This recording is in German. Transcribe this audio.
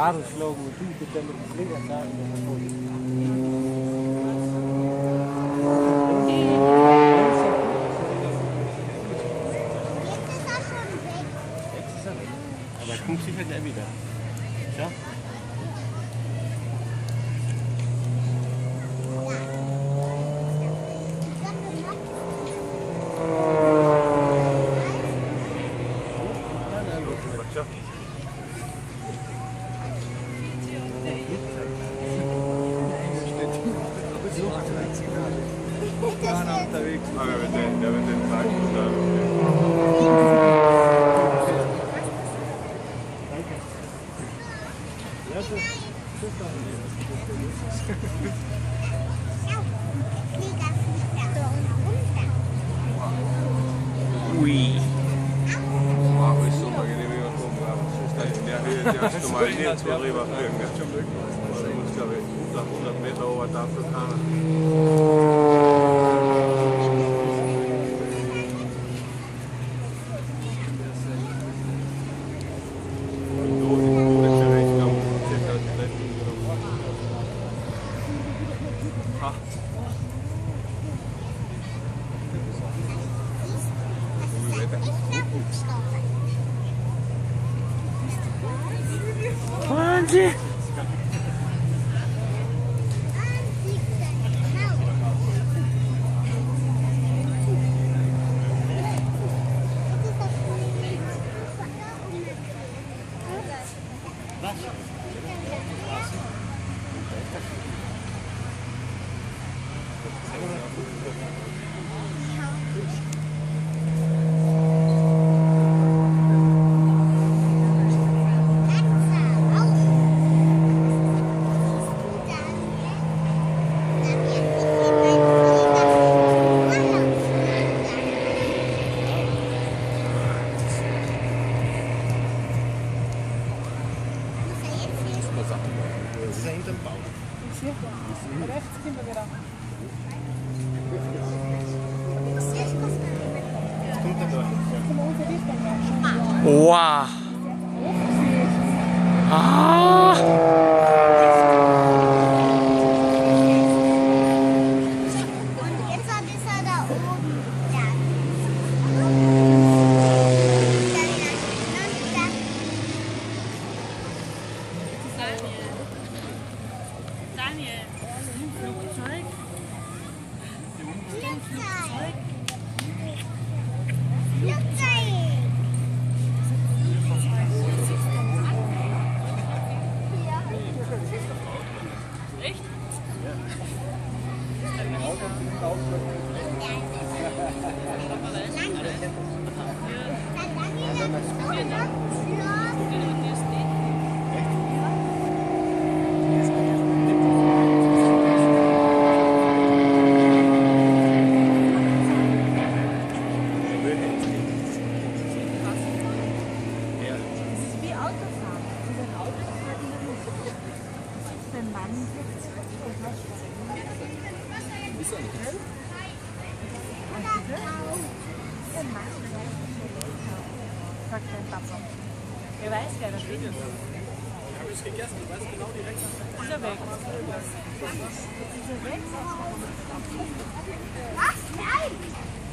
Aro schlagen und du bist dann mit dem Schläger sagen. Aber er kommt sicher gleich wieder. Schau. Aber wenn den Tag Ui. Wow, ist super genehmiger Kumpel, aber es ist in der Höhe, die hast du mal hier zu rüber fliegen. Du musst, glaube ich, 100 Meter over der Afrikaner. Wahnsinn! Das ist hinterm Baum. Rechts gehen wir wieder. Jetzt kommt er da. Wow! Ah! Und jetzt ist er da oben. Ja. Daniel, Flugzeug? Flugzeug. Echt? Wie Autofahren. Wenn Autofahren in der Luft. Wenn Mann sitzt, sagt dein Papa. Wer weiß, wer das steht. Ich habe es gegessen, du weißt genau direkt. Ist er weg? Ist er weg? Was? Nein!